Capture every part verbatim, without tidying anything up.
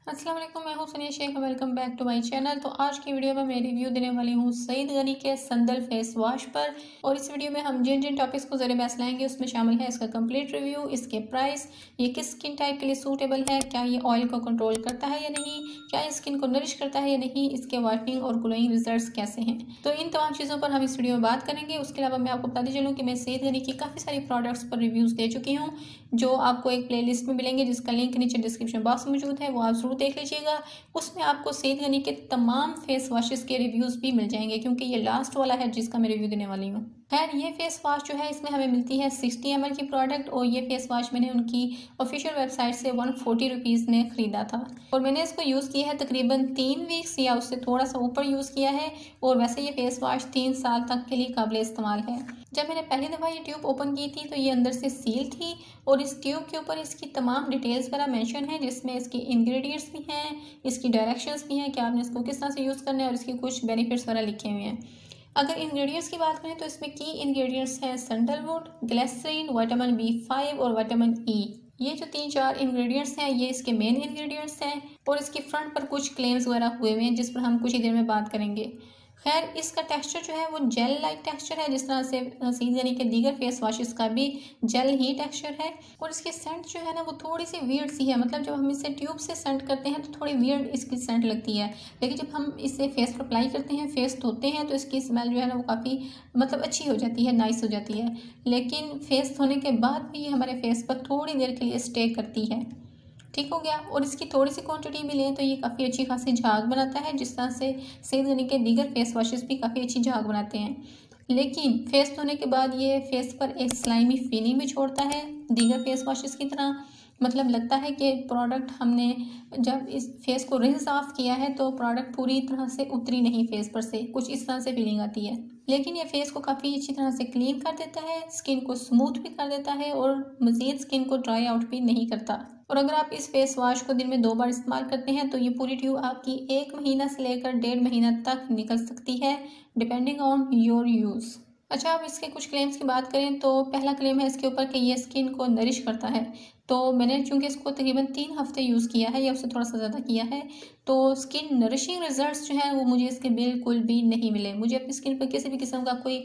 अस्सलाम वालेकुम, मैं हूं Sunia Shaikh. Welcome back to my channel. तो आज की वीडियो में मैं रिव्यू देने वाली हूं सईद गनी के संदल फेस वॉश पर। और इस वीडियो में हम जिन जिन टॉपिक्स को ज़रिए बहस लाएंगे उसमें शामिल है इसका कंप्लीट रिव्यू, इसके प्राइस, ये किस स्किन टाइप के लिए सूटेबल है, क्या ये ऑयल को कंट्रोल करता है या नहीं, क्या ये स्किन को नरिश करता है या नहीं, इसके वाइटनिंग और ग्लोइंग रिजल्ट्स कैसे हैं। तो इन तमाम चीज़ों पर हम इस वीडियो में बात करेंगे। उसके अलावा मैं आपको बताती चलूँ कि मैं सईद गनी की काफ़ी सारी प्रोडक्ट्स पर रिव्यूज़ दे चुकी हूँ, जो आपको एक प्ले लिस्ट में मिलेंगे जिसका लिंक नीचे डिस्क्रिप्शन बॉक्स में मौजूद है, वो आप जरूर देख लीजिएगा। उसमें आपको सईद गनी के तमाम फेस वॉशेस के रिव्यूज़ भी मिल जाएंगे, क्योंकि ये लास्ट वाला है जिसका मैं रिव्यू देने वाली हूँ। खैर, ये फेस वॉश जो है इसमें हमें मिलती है सिक्सटी एम एल की प्रोडक्ट, और ये फेस वॉश मैंने उनकी ऑफिशियल वेबसाइट से वन फोर्टी रुपीज़ में ख़रीदा था। और मैंने इसको यूज़ किया है तकरीबन तीन वीक्स या उससे थोड़ा सा ऊपर यूज़ किया है। और वैसे ये फेस वॉश तीन साल तक के लिए काबिल इस्तेमाल है। जब मैंने पहली दफ़ा ये ट्यूब ओपन की थी तो ये अंदर से सील थी, और इस ट्यूब के ऊपर इसकी तमाम डिटेल्स वगैरह मेंशन है, जिसमें इसके इंग्रेडिएंट्स भी हैं, इसकी डायरेक्शंस भी हैं कि आपने इसको किस तरह से यूज़ करना है, और इसकी कुछ बेनिफिट्स वगैरह लिखे हुए हैं। अगर इंग्रेडिएंट्स की बात करें तो इसमें की इंग्रेडिएंट्स हैं sandalwood, glycerine, vitamin B five और विटामिन ई। ये जो तीन चार इंग्रेडिएंट्स हैं ये इसके मेन इंग्रेडिएंट्स हैं, और इसके फ्रंट पर कुछ क्लेम्स वगैरह हुए हुए हैं जिस पर हम कुछ ही देर में बात करेंगे। खैर, इसका टेक्सचर जो है वो जेल लाइक टेक्सचर है, जिस तरह से सईद गनी के दीगर फेस वॉशेस का भी जेल ही टेक्सचर है। और इसकी सेंट जो है ना वो थोड़ी सी वियर्ड सी है, मतलब जब हम इसे ट्यूब से सेंट करते हैं तो थोड़ी वियर्ड इसकी सेंट लगती है, लेकिन जब हम इसे फेस पर अप्लाई करते हैं, फेस धोते हैं, तो इसकी स्मेल जो है ना वो काफ़ी मतलब अच्छी हो जाती है, नाइस हो जाती है। लेकिन फेस धोने के बाद भी ये हमारे फेस पर थोड़ी देर के लिए स्टे करती है। ठीक हो गया। और इसकी थोड़ी सी क्वांटिटी भी लें तो ये काफ़ी अच्छी खासी झाग बनाता है, जिस तरह से सईद गनी के दीगर फेस वॉशेस भी काफ़ी अच्छी झाग बनाते हैं। लेकिन फेस धोने के बाद ये फेस पर एक स्लाइमी फीलिंग भी छोड़ता है दीगर फेस वॉशेस की तरह। मतलब लगता है कि प्रोडक्ट हमने जब इस फेस को रिंस ऑफ किया है तो प्रोडक्ट पूरी तरह से उतरी नहीं फेस पर से, कुछ इस तरह से फीलिंग आती है। लेकिन ये फेस को काफ़ी अच्छी तरह से क्लीन कर देता है, स्किन को स्मूथ भी कर देता है, और मज़ीद स्किन को ड्राई आउट भी नहीं करता। और अगर आप इस फेस वॉश को दिन में दो बार इस्तेमाल करते हैं तो ये पूरी ट्यूब आपकी एक महीना से लेकर डेढ़ महीना तक निकल सकती है, डिपेंडिंग ऑन योर यूज़। अच्छा, अब इसके कुछ क्लेम्स की बात करें तो पहला क्लेम है इसके ऊपर कि ये स्किन को नरिश करता है। तो मैंने चूँकि इसको तकरीबन तीन हफ्ते यूज़ किया है या उससे थोड़ा सा ज़्यादा किया है, तो स्किन नरिशिंग रिजल्ट्स जो हैं वो मुझे इसके बिल्कुल भी नहीं मिले। मुझे अपनी स्किन पर किसी भी किस्म का कोई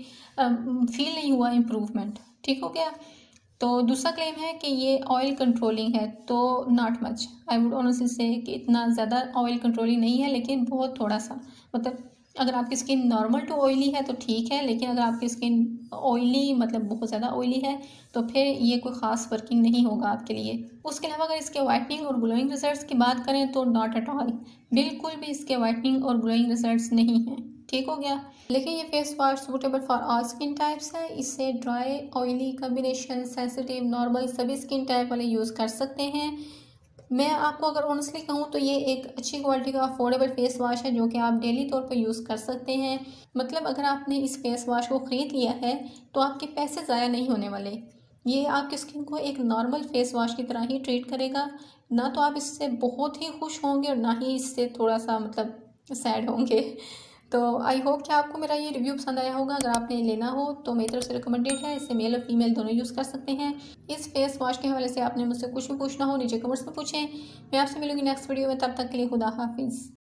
फील नहीं हुआ इम्प्रूवमेंट। ठीक हो गया। तो दूसरा क्लेम है कि ये ऑयल कंट्रोलिंग है, तो not much. I would honestly say कि इतना ज़्यादा ऑयल कंट्रोलिंग नहीं है, लेकिन बहुत थोड़ा सा। मतलब अगर आपकी स्किन नॉर्मल टू ऑयली है तो ठीक है, लेकिन अगर आपकी स्किन ऑयली मतलब बहुत ज़्यादा ऑयली है तो फिर ये कोई ख़ास वर्किंग नहीं होगा आपके लिए। उसके अलावा अगर इसके वाइटनिंग और ग्लोइंग रिजल्ट्स की बात करें तो नॉट एट ऑल, बिल्कुल भी इसके वाइटनिंग और ग्लोइंग रिजल्ट्स नहीं हैं। ठीक हो गया। लेकिन ये face wash suitable for all skin types है। इससे dry, oily, combination, sensitive, normal सभी स्किन टाइप वाले यूज़ कर सकते हैं। मैं आपको अगर ऑनेस्टली कहूँ तो ये एक अच्छी क्वालिटी का अफोर्डेबल फेस वॉश है जो कि आप डेली तौर पर यूज़ कर सकते हैं। मतलब अगर आपने इस फेस वॉश को ख़रीद लिया है तो आपके पैसे ज़ाया नहीं होने वाले। ये आपकी स्किन को एक नॉर्मल फेस वॉश की तरह ही ट्रीट करेगा। ना तो आप इससे बहुत ही खुश होंगे और ना ही इससे थोड़ा सा मतलब सैड होंगे। तो आई होप कि आपको मेरा ये रिव्यू पसंद आया होगा। अगर आपने लेना हो तो मेरी तरफ से रिकमेंडेड है, इसे मेल और फीमेल दोनों यूज़ कर सकते हैं। इस फेस वॉश के हवाले से आपने मुझसे कुछ भी पूछना हो नीचे कमेंट्स में पूछें। मैं आपसे मिलूंगी नेक्स्ट वीडियो में, तब तक के लिए खुदा हाफिज़।